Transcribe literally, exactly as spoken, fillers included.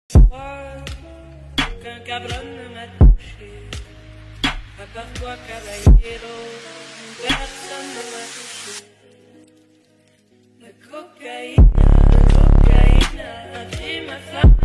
Aucun cabron ne m'a touché, à part toi, caballero, personne ne m'a touché. La cocaïne, la cocaïne a pris ma femme.